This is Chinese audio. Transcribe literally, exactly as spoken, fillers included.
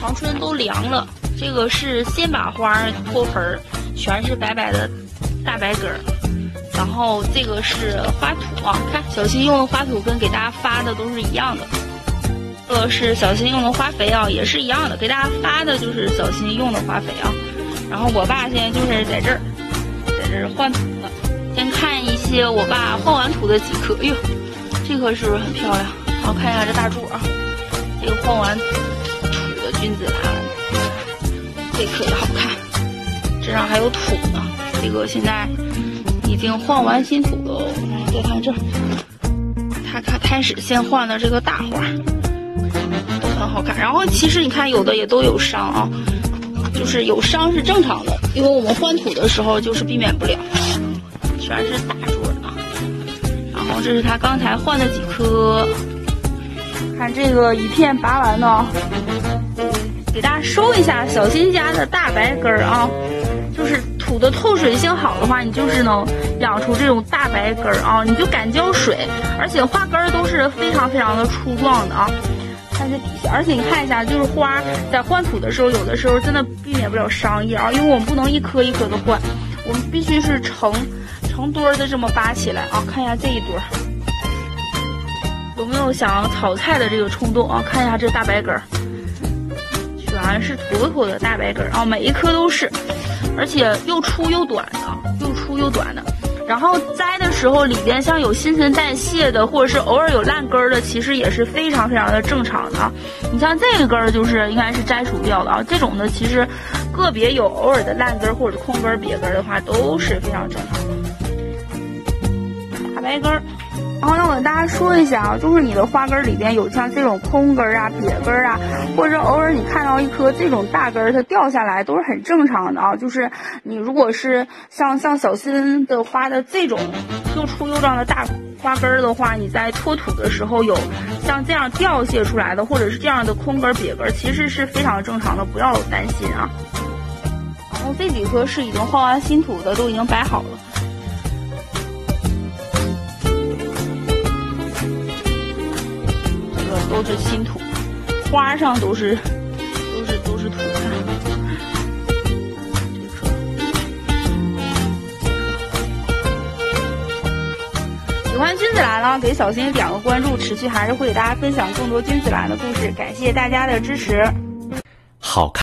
长春都凉了。这个是先把花脱盆儿，全是白白的大白根儿。然后这个是花土啊，看小新用的花土跟给大家发的都是一样的。这个是小新用的花肥啊，也是一样的，给大家发的就是小新用的花肥啊。然后我爸现在就是在这儿，在这儿换土呢。先看一些我爸换完土的几棵，哎呦，这棵是不是很漂亮？好，看一下这大柱啊，这个换完土的君子兰，这棵也好看，这上还有土呢。这个现在已经换完新土了，再看这儿，他开开始先换的这个大花，都很好看。然后其实你看有的也都有伤啊，就是有伤是正常的，因为我们换土的时候就是避免不了。全是大株的啊，然后这是他刚才换的几棵，看这个一片拔完呢，给大家收一下小新家的大白根儿啊，就是土的透水性好的话，你就是能养出这种大白根儿啊，你就敢浇水，而且花根儿都是非常非常的粗壮的啊。看这底下，而且你看一下，就是花在换土的时候，有的时候真的避免不了伤叶啊，因为我们不能一颗一颗的换，我们必须是成。成堆的这么扒起来啊，看一下这一堆儿，有没有想炒菜的这个冲动啊？看一下这大白根儿，全是妥妥的大白根儿啊，每一颗都是，而且又粗又短的，又粗又短的。然后摘的时候里边像有新陈代谢的，或者是偶尔有烂根儿的，其实也是非常非常的正常的啊。你像这个根儿就是应该是摘除掉的啊，这种的其实个别有偶尔的烂根儿或者空根儿、瘪根儿的话都是非常正常的。大白根儿，然后呢，我跟大家说一下啊，就是你的花根里边有像这种空根啊、瘪根啊，或者偶尔你看到一颗这种大根它掉下来，都是很正常的啊。就是你如果是像像小新的花的这种又粗又壮的大花根的话，你在脱土的时候有像这样掉屑出来的，或者是这样的空根瘪根，其实是非常正常的，不要担心啊。然后这几颗是已经换完新土的，都已经摆好了。都是新土，花上都是都是都是土看。这颗，喜欢君子兰呢，给小新点个关注，持续还是会给大家分享更多君子兰的故事。感谢大家的支持。 好看。